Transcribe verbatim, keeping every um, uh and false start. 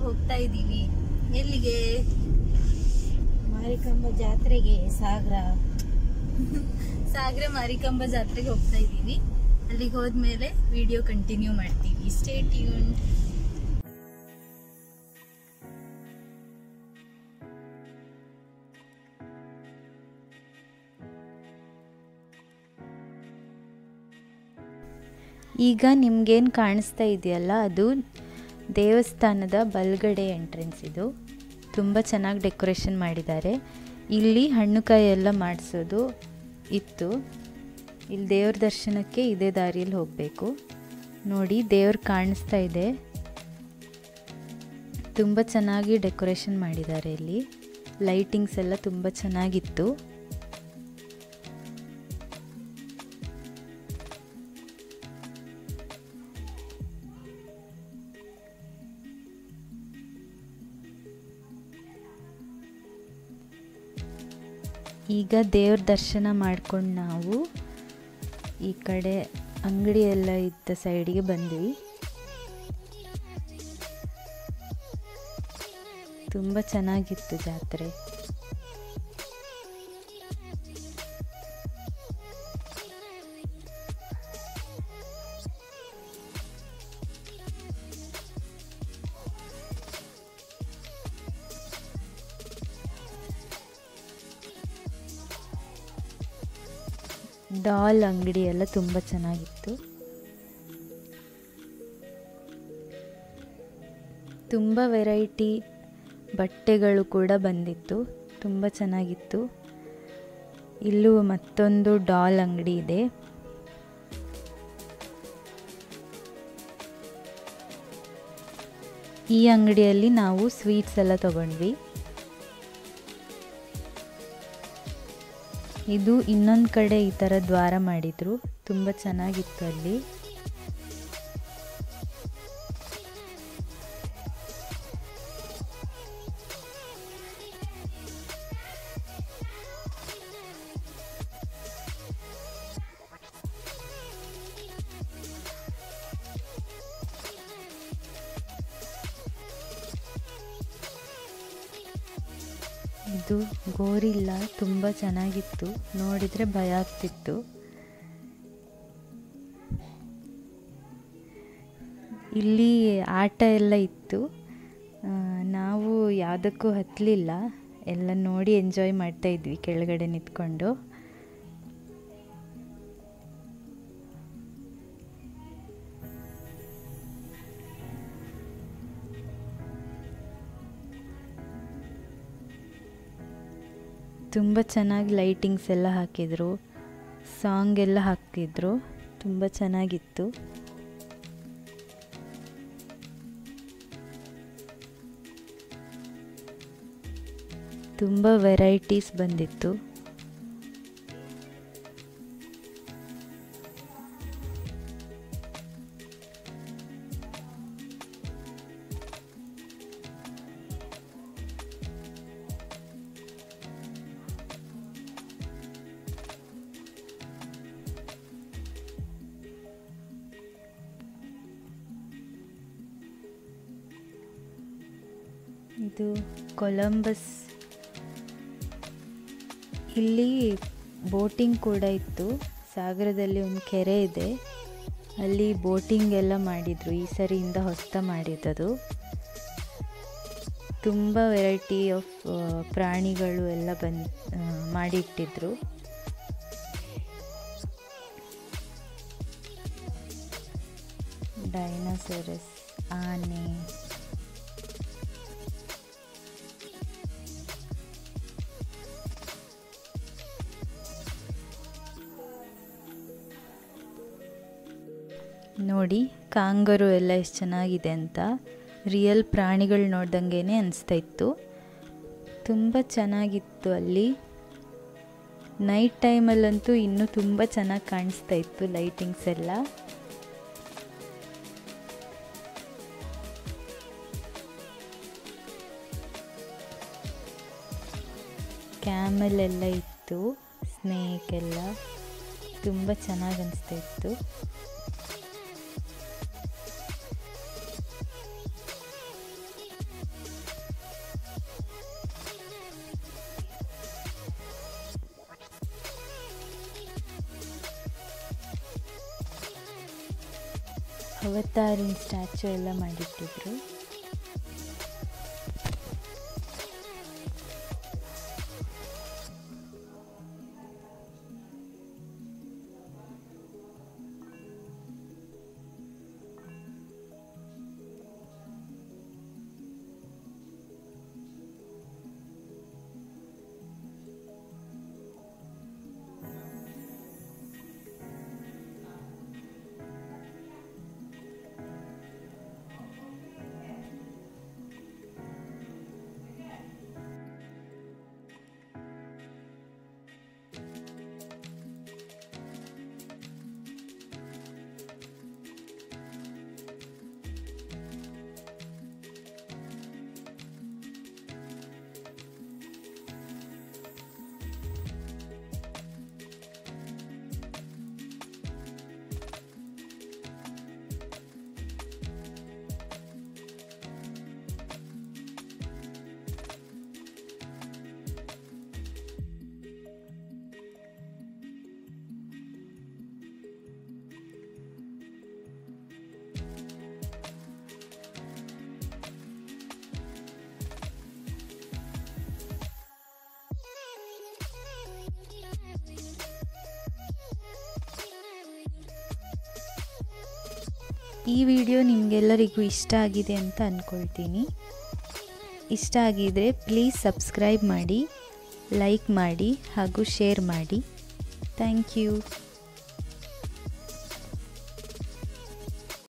ಹೋಗ್ತಾ ಇದ್ದೀವಿ. ಎಲ್ಲಿಗೆ? ಮಾರಿಕಾಂಬಾ ಜಾತ್ರೆಗೆ. ಸಾಗರ ಸಾಗರ ಮಾರಿಕಾಂಬಾ ಜಾತ್ರೆಗೆ ಹೋಗ್ತಾ ಇದ್ದೀವಿ. ಅಲ್ಲಿಗೆ ಹೋದ್ಮೇಲೆ ವಿಡಿಯೋ ಕಂಟಿನ್ಯೂ ಮಾಡ್ತೀವಿ. Stay tune. ಈಗ ನಿಮ್ಗೇನು ಕಾಣಿಸ್ತಾ ಇದೆಯಲ್ಲ, ಅದು ದೇವಸ್ಥಾನದ ಬಲ್ಗಡೆ ಎಂಟ್ರೆನ್ಸ್. ಇದು ತುಂಬ ಚೆನ್ನಾಗಿ ಡೆಕೋರೇಷನ್ ಮಾಡಿದ್ದಾರೆ. ಇಲ್ಲಿ ಹಣ್ಣುಕಾಯಿ ಎಲ್ಲ ಮಾಡಿಸೋದು ಇತ್ತು. ಇಲ್ಲಿ ದೇವ್ರ ದರ್ಶನಕ್ಕೆ ಇದೇ ದಾರಿಯಲ್ಲಿ ಹೋಗಬೇಕು. ನೋಡಿ, ದೇವ್ರು ಕಾಣಿಸ್ತಾ ಇದೆ. ತುಂಬ ಚೆನ್ನಾಗಿ ಡೆಕೋರೇಷನ್ ಮಾಡಿದ್ದಾರೆ. ಇಲ್ಲಿ ಲೈಟಿಂಗ್ಸ್ ಎಲ್ಲ ತುಂಬ ಚೆನ್ನಾಗಿತ್ತು. ಈಗ ದೇವ್ರ ದರ್ಶನ ಮಾಡ್ಕೊಂಡು ನಾವು ಈ ಕಡೆ ಅಂಗಡಿ ಎಲ್ಲ ಇದ್ದ ಸೈಡಿಗೆ ಬಂದ್ವಿ. ತುಂಬ ಚೆನ್ನಾಗಿತ್ತು ಜಾತ್ರೆ. ಡಾಲ್ ಅಂಗಡಿ ಎಲ್ಲ ತುಂಬ ಚೆನ್ನಾಗಿತ್ತು. ತುಂಬ ವೆರೈಟಿ ಬಟ್ಟೆಗಳು ಕೂಡ ಬಂದಿತ್ತು. ತುಂಬ ಚೆನ್ನಾಗಿತ್ತು. ಇಲ್ಲೂ ಮತ್ತೊಂದು ಡಾಲ್ ಅಂಗಡಿ ಇದೆ. ಈ ಅಂಗಡಿಯಲ್ಲಿ ನಾವು ಸ್ವೀಟ್ಸ್ ಎಲ್ಲ ತಗೊಂಡ್ವಿ. ಇದು ಇನ್ನೊಂದು ಕಡೆ ಈ ಥರ ದ್ವಾರ ಮಾಡಿದ್ರು. ತುಂಬ ಚೆನ್ನಾಗಿತ್ತು ಅಲ್ಲಿ. ಇದು ಗೋರಿಲ್ಲ, ತುಂಬ ಚೆನ್ನಾಗಿತ್ತು. ನೋಡಿದರೆ ಭಯ ಆಗ್ತಿತ್ತು. ಇಲ್ಲಿ ಆಟ ಎಲ್ಲ ಇತ್ತು. ನಾವು ಯಾವುದಕ್ಕೂ ಹತ್ತಲಿಲ್ಲ. ಎಲ್ಲ ನೋಡಿ ಎಂಜಾಯ್ ಮಾಡ್ತಾ ಇದ್ವಿ ಕೆಳಗಡೆ ನಿಂತ್ಕೊಂಡು. ತುಂಬ ಚೆನ್ನಾಗಿ ಲೈಟಿಂಗ್ಸ್ ಎಲ್ಲ ಹಾಕಿದರು, ಸಾಂಗ್ ಎಲ್ಲ ಹಾಕಿದ್ರು. ತುಂಬ ಚೆನ್ನಾಗಿತ್ತು. ತುಂಬ ವೆರೈಟೀಸ್ ಬಂದಿತ್ತು. ಇದು ಕೊಲಂಬಸ್. ಇಲ್ಲಿ ಬೋಟಿಂಗ್ ಕೂಡ ಇತ್ತು. ಸಾಗರದಲ್ಲಿ ಒಂದು ಕೆರೆ ಇದೆ, ಅಲ್ಲಿ ಬೋಟಿಂಗ್ ಎಲ್ಲ ಮಾಡಿದರು. ಈ ಸರಿಯಿಂದ ಹೊಸ್ತ ಮಾಡಿದ್ದದು. ತುಂಬ ವೆರೈಟಿ ಆಫ್ ಪ್ರಾಣಿಗಳು ಎಲ್ಲ ಬಂದು ಮಾಡಿಟ್ಟಿದ್ರು. ಡೈನೋಸರಸ್, ಆನೆ, ನೋಡಿ ಕಾಂಗರು ಎಲ್ಲ ಎಷ್ಟು ಚೆನ್ನಾಗಿದೆ ಅಂತ. ರಿಯಲ್ ಪ್ರಾಣಿಗಳು ನೋಡ್ದಂಗೆ ಅನಿಸ್ತಾ ಇತ್ತು. ತುಂಬ ಚೆನ್ನಾಗಿತ್ತು ಅಲ್ಲಿ. ನೈಟ್ ಟೈಮಲ್ಲಂತೂ ಇನ್ನೂ ತುಂಬ ಚೆನ್ನಾಗಿ ಕಾಣಿಸ್ತಾ ಇತ್ತು ಲೈಟಿಂಗ್ಸ್ ಎಲ್ಲ. ಕ್ಯಾಮಲ್ ಎಲ್ಲ ಇತ್ತು, ಸ್ನೇಕ್ ಎಲ್ಲ ತುಂಬ ಚೆನ್ನಾಗಿ ಅನಿಸ್ತಾ ಇತ್ತು. ಅವತಾರಿನ ಸ್ಟ್ಯಾಚು ಎಲ್ಲ ಮಾಡಿಟ್ಟಿದ್ರು. ಈ ವಿಡಿಯೋ ನಿಮಗೆಲ್ಲರಿಗೂ ಇಷ್ಟ ಆಗಿದೆ ಅಂತ ಅಂದ್ಕೊಳ್ತೀನಿ. ಇಷ್ಟ ಆಗಿದರೆ ಪ್ಲೀಸ್ ಸಬ್ಸ್ಕ್ರೈಬ್ ಮಾಡಿ, ಲೈಕ್ ಮಾಡಿ ಹಾಗೂ ಶೇರ್ ಮಾಡಿ. Thank you.